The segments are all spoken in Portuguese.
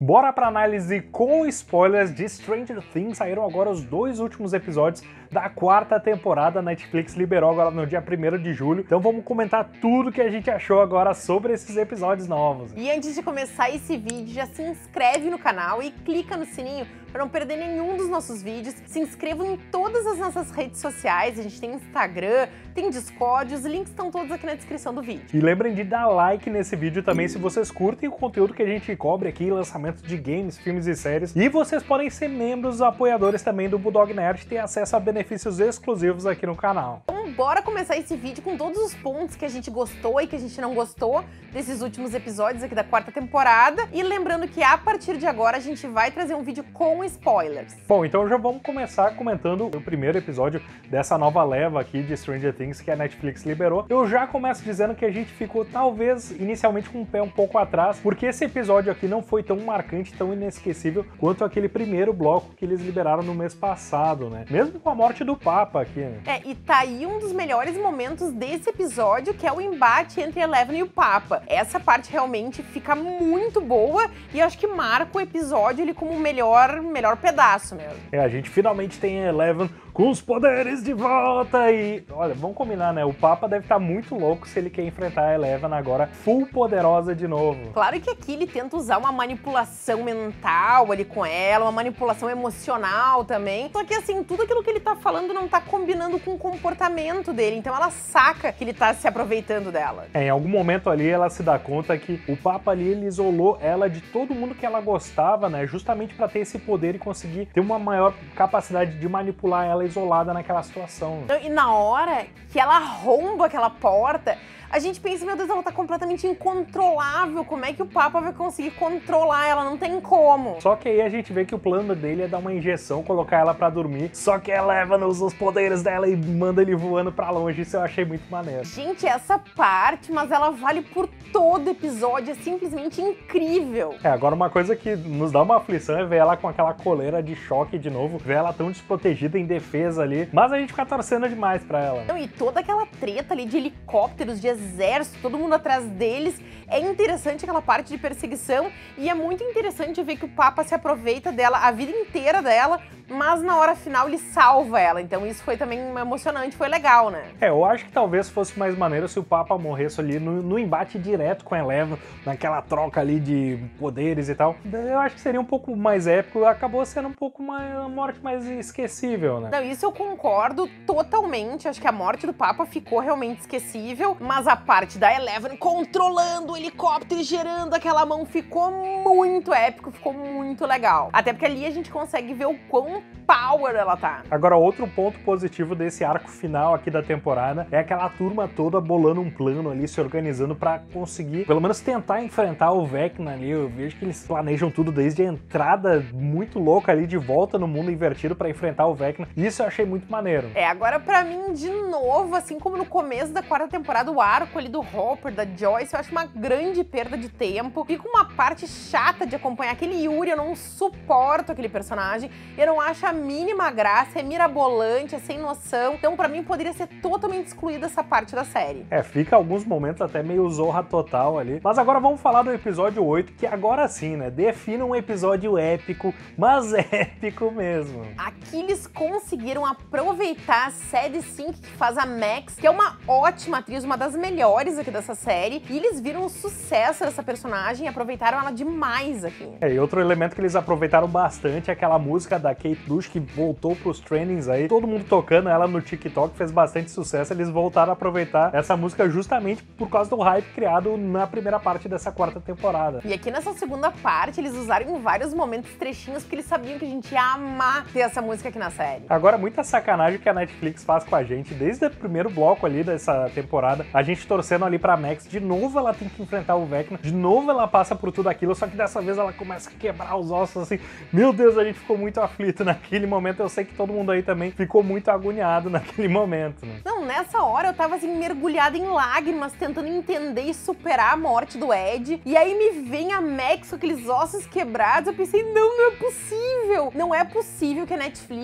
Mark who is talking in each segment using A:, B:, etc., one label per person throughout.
A: Bora pra análise com spoilers de Stranger Things. Saíram agora os 2 últimos episódios da 4ª temporada. A Netflix liberou agora no dia 1º de julho. Então vamos comentar tudo que a gente achou agora sobre esses episódios novos.
B: E antes de começar esse vídeo, já se inscreve no canal e clica no sininho para não perder nenhum dos nossos vídeos. Se inscrevam em todas as nossas redes sociais. A gente tem Instagram, tem Discord, os links estão todos aqui na descrição do vídeo.
A: E lembrem de dar like nesse vídeo também se vocês curtem o conteúdo que a gente cobre aqui, lançamento de games, filmes e séries. E vocês podem ser membros, apoiadores também do Bulldog Nerd e ter acesso a benefícios exclusivos aqui no canal.
B: Então bora começar esse vídeo com todos os pontos que a gente gostou e que a gente não gostou desses últimos episódios aqui da 4ª temporada. E lembrando que a partir de agora a gente vai trazer um vídeo com spoilers.
A: Bom, então já vamos começar comentando o primeiro episódio dessa nova leva aqui de Stranger Things que a Netflix liberou. Eu já começo dizendo que a gente ficou talvez inicialmente com o pé um pouco atrás, porque esse episódio aqui não foi tão marcante, tão inesquecível quanto aquele primeiro bloco que eles liberaram no mês passado, né? Mesmo com a morte do Papa aqui, né?
B: E tá aí um dos melhores momentos desse episódio, que é o embate entre Eleven e o Papa. Essa parte realmente fica muito boa e eu acho que marca o episódio ele como o melhor pedaço mesmo.
A: A gente finalmente tem a Eleven com os poderes de volta e... Olha, vamos combinar, né? O Papa deve estar muito louco se ele quer enfrentar a Eleven agora full poderosa de novo.
B: Claro que aqui ele tenta usar uma manipulação mental ali com ela, uma manipulação emocional também. Só que assim, tudo aquilo que ele tá falando não tá combinando com o comportamento dele, então ela saca que ele tá se aproveitando dela.
A: Em algum momento ali ela se dá conta que o Papa ali, ele isolou ela de todo mundo que ela gostava, né? Justamente pra ter esse poder e conseguir ter uma maior capacidade de manipular ela isolada naquela situação.
B: E na hora que ela arromba aquela porta, a gente pensa, meu Deus, ela tá completamente incontrolável, como é que o Papa vai conseguir controlar ela? Não tem como.
A: Só que aí a gente vê que o plano dele é dar uma injeção, colocar ela pra dormir, só que ela leva os poderes dela e manda ele voando pra longe. Isso eu achei muito maneiro.
B: Gente, essa parte, mas ela vale por todo episódio, é simplesmente incrível.
A: Agora uma coisa que nos dá uma aflição é ver ela com aquela coleira de choque de novo, ver ela tão desprotegida em defesa ali, mas a gente fica torcendo demais pra ela.
B: E toda aquela treta ali de helicópteros, de exército, todo mundo atrás deles, é interessante aquela parte de perseguição e é muito interessante ver que o Papa se aproveita dela a vida inteira dela, mas na hora final ele salva ela, então isso foi também emocionante, foi legal, né?
A: Eu acho que talvez fosse mais maneiro se o Papa morresse ali no embate direto com a Eleven, naquela troca ali de poderes e tal. Eu acho que seria um pouco mais épico, acabou sendo um pouco uma morte mais esquecível, né?
B: Não, isso eu concordo totalmente, acho que a morte do Papa ficou realmente esquecível, mas a parte da Eleven controlando o helicóptero e gerando aquela mão ficou muito épico, ficou muito legal. Até porque ali a gente consegue ver o quão power ela tá.
A: Agora, outro ponto positivo desse arco final aqui da temporada é aquela turma toda bolando um plano ali, se organizando pra conseguir, pelo menos tentar enfrentar o Vecna ali. Eu vejo que eles planejam tudo desde a entrada muito louca ali de volta no mundo invertido pra enfrentar o Vecna. Isso eu achei muito maneiro.
B: Agora pra mim, de novo, assim como no começo da 4ª temporada, o arco ali do Hopper, da Joyce, eu acho uma grande perda de tempo. Fica uma parte chata de acompanhar aquele Yuri, eu não suporto aquele personagem, eu não acho a mínima graça, é mirabolante, é sem noção. Então pra mim poderia ser totalmente excluída essa parte da série.
A: Fica alguns momentos até meio Zorra total ali. Mas agora vamos falar do episódio 8, que agora sim, né? Defina um episódio épico, mas épico mesmo.
B: Aqui eles conseguiram aproveitar a Sadie Sink, que faz a Max, que é uma ótima atriz, uma das melhores aqui dessa série, e eles viram o sucesso dessa personagem e aproveitaram ela demais aqui.
A: E outro elemento que eles aproveitaram bastante é aquela música da Kate Bush, que voltou pros trendings aí, todo mundo tocando ela no TikTok, fez bastante sucesso. Eles voltaram a aproveitar essa música justamente por causa do hype criado na primeira parte dessa 4ª temporada.
B: E aqui nessa segunda parte, eles usaram em vários momentos trechinhos, porque eles sabiam que a gente ia amar ter essa música aqui na série.
A: Agora, muita sacanagem que a Netflix faz com a gente, desde o primeiro bloco ali dessa temporada, a gente torcendo ali pra Max, de novo ela tem que enfrentar o Vecna, de novo ela passa por tudo aquilo, só que dessa vez ela começa a quebrar os ossos assim. Meu Deus, a gente ficou muito aflito naquele momento. Eu sei que todo mundo aí também ficou muito agoniado naquele momento, né?
B: Não, nessa hora eu tava assim, mergulhada em lágrimas, tentando entender e superar a morte do Ed. E aí me vem a Max com aqueles ossos quebrados. Eu pensei, não é possível! Não é possível que a Netflix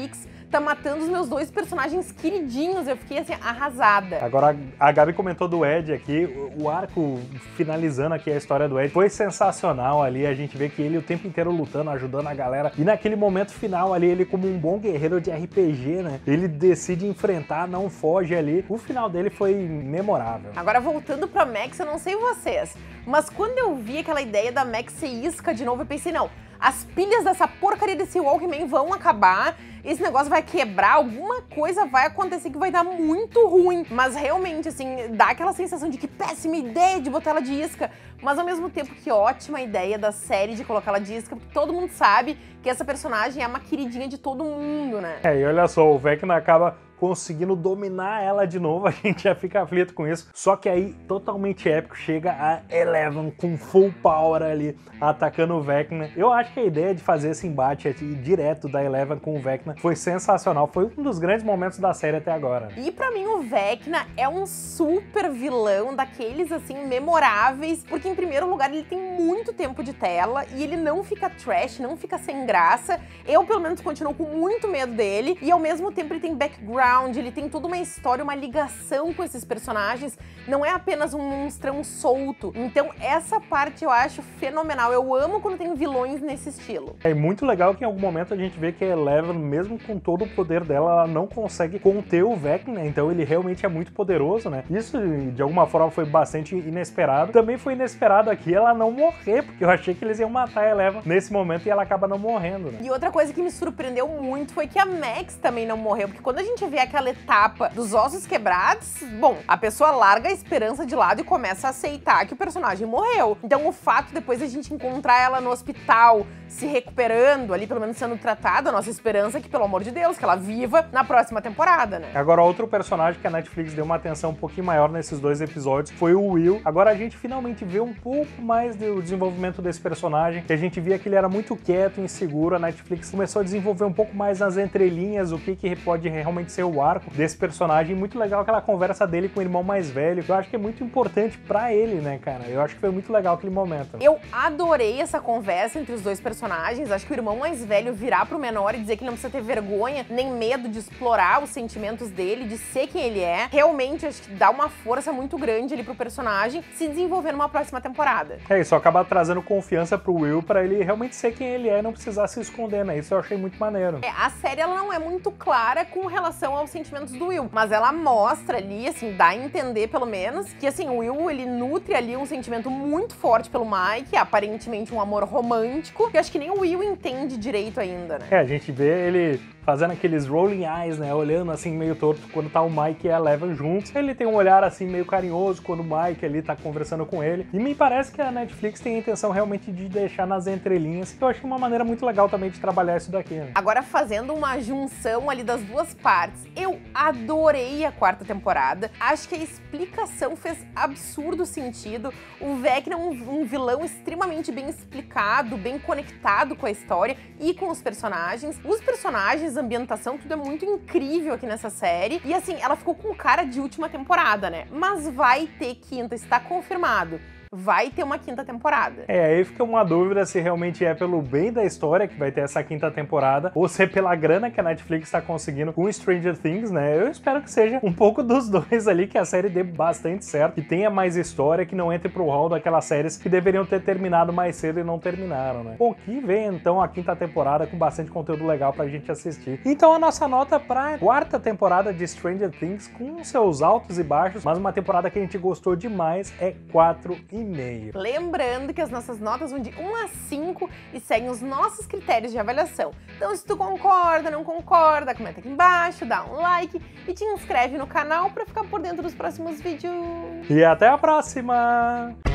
B: tá matando os meus 2 personagens queridinhos. Eu fiquei assim, arrasada.
A: Agora, a Gabi comentou do Ed aqui, o arco finalizando aqui a história do Ed foi sensacional ali, a gente vê que ele o tempo inteiro lutando, ajudando a galera, e naquele momento final ali, ele como um bom guerreiro de RPG, né, ele decide enfrentar, não foge ali, o final dele foi memorável.
B: Agora, voltando pra Max, eu não sei vocês, mas quando eu vi aquela ideia da Max ser isca de novo, eu pensei, não, as pilhas dessa porcaria desse Walkman vão acabar, esse negócio vai quebrar, alguma coisa vai acontecer que vai dar muito ruim. Mas realmente, assim, dá aquela sensação de que péssima ideia de botar ela de isca, mas ao mesmo tempo que ótima ideia da série de colocar ela de isca, porque todo mundo sabe que essa personagem é uma queridinha de todo mundo, né?
A: E olha só, o Vecna acaba conseguindo dominar ela de novo, a gente já fica aflito com isso. Só que aí, totalmente épico, chega a Eleven com full power ali, atacando o Vecna. Eu acho que a ideia de fazer esse embate aqui, direto da Eleven com o Vecna foi sensacional, foi um dos grandes momentos da série até agora.
B: E pra mim o Vecna é um super vilão, daqueles assim, memoráveis, porque em primeiro lugar ele tem muito tempo de tela e ele não fica trash, não fica sem graça. Eu, pelo menos, continuo com muito medo dele e ao mesmo tempo ele tem background, ele tem toda uma história, uma ligação com esses personagens, não é apenas um monstrão solto. Então essa parte eu acho fenomenal, eu amo quando tem vilões nesse estilo.
A: É muito legal que em algum momento a gente vê que a Eleven, mesmo com todo o poder dela, ela não consegue conter o Vecna, então ele realmente é muito poderoso, né? Isso de alguma forma foi bastante inesperado. Também foi inesperado aqui ela não morrer, porque eu achei que eles iam matar a Eleven nesse momento e ela acaba não morrendo, né?
B: E outra coisa que me surpreendeu muito foi que a Max também não morreu, porque quando a gente vê aquela etapa dos ossos quebrados, bom, a pessoa larga a esperança de lado e começa a aceitar que o personagem morreu. Então o fato depois a gente encontrar ela no hospital, se recuperando ali, pelo menos sendo tratada, a nossa esperança é que, pelo amor de Deus, que ela viva na próxima temporada, né?
A: Agora, outro personagem que a Netflix deu uma atenção um pouquinho maior nesses 2 episódios foi o Will. Agora a gente finalmente vê um pouco mais do desenvolvimento desse personagem, que a gente via que ele era muito quieto, inseguro. A Netflix começou a desenvolver um pouco mais nas entrelinhas o que pode realmente ser o arco desse personagem. Muito legal aquela conversa dele com o irmão mais velho, que eu acho que é muito importante pra ele, né, cara? Eu acho que foi muito legal aquele momento.
B: Eu adorei essa conversa entre os 2 personagens. Acho que o irmão mais velho virar pro menor e dizer que ele não precisa ter vergonha nem medo de explorar os sentimentos dele, de ser quem ele é. Realmente, acho que dá uma força muito grande ali pro personagem se desenvolver numa próxima temporada.
A: Isso acaba trazendo confiança pro Will pra ele realmente ser quem ele é e não precisar se esconder, né? Isso eu achei muito maneiro.
B: A série ela não é muito clara com relação aos sentimentos do Will, mas ela mostra ali, assim, dá a entender pelo menos, que assim, o Will, ele nutre ali um sentimento muito forte pelo Mike, aparentemente um amor romântico, que eu acho que nem o Will entende direito ainda, né?
A: A gente vê ele fazendo aqueles rolling eyes, né, olhando assim meio torto quando tá o Mike e a Eleven juntos. Ele tem um olhar assim meio carinhoso quando o Mike ali tá conversando com ele. E me parece que a Netflix tem a intenção realmente de deixar nas entrelinhas, que eu acho uma maneira muito legal também de trabalhar isso daqui, né?
B: Agora, fazendo uma junção ali das 2 partes, eu adorei a 4ª temporada. Acho que a explicação fez absurdo sentido. O Vecna é um vilão extremamente bem explicado, bem conectado com a história e com os personagens. Os personagens, a ambientação, tudo é muito incrível aqui nessa série. E assim, ela ficou com cara de última temporada, né? Mas vai ter 5ª, está confirmado. Vai ter uma 5ª temporada.
A: Aí fica uma dúvida se realmente é pelo bem da história que vai ter essa 5ª temporada, ou se é pela grana que a Netflix tá conseguindo com Stranger Things, né? Eu espero que seja um pouco dos 2 ali, que a série dê bastante certo, que tenha mais história, que não entre pro hall daquelas séries que deveriam ter terminado mais cedo e não terminaram, né? Bom, que vem então a 5ª temporada com bastante conteúdo legal pra gente assistir. Então a nossa nota pra 4ª temporada de Stranger Things, com seus altos e baixos, mas uma temporada que a gente gostou demais, é 4,5.
B: Lembrando que as nossas notas vão de 1 a 5 e seguem os nossos critérios de avaliação. Então, se tu concorda, não concorda, comenta aqui embaixo, dá um like e te inscreve no canal para ficar por dentro dos próximos vídeos.
A: E até a próxima!